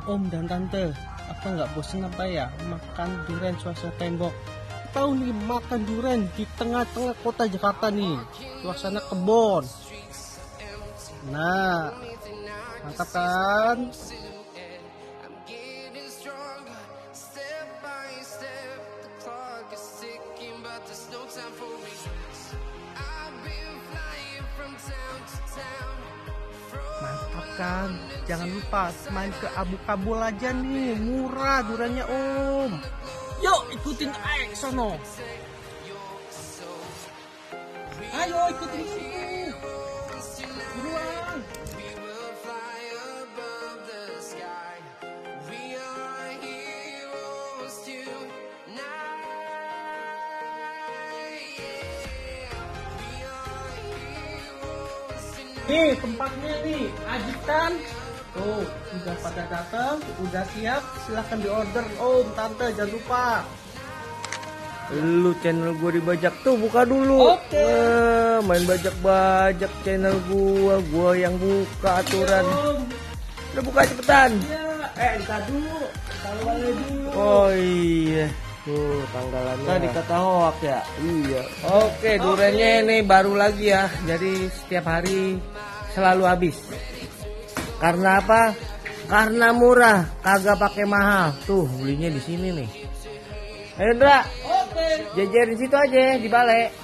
Om dan Tante, apa nggak bosan apa ya makan durian suasana tembok? Tahu nih makan durian di tengah-tengah kota Jakarta nih, suasana kebon. Nah, mantap kan? Mantap kan? Jangan lupa main ke Abu Kabul aja nih, murah duriannya Om. Yuk ikutin aja ke sono. Ayo ikutin sini. Buruan. Nih tempatnya nih, ajib kan? Tuh, udah pada datang, udah siap, silahkan diorder Om, Tante, jangan lupa. Lu channel gue dibajak tuh, buka dulu. Oke. Main bajak-bajak channel gua yang buka aturan. Om. Udah buka cepetan. Ya, entar dulu, tanggalnya dulu. Oh iya, tuh tanggalannya. Tadi kata hoak ya. Iya. Oke, duriannya ini baru lagi ya. Jadi setiap hari selalu habis. Karena apa? Karena murah, kagak pakai mahal. Tuh, belinya di sini nih. Ayo, Ndra. Oke. Jajarin situ aja di balai.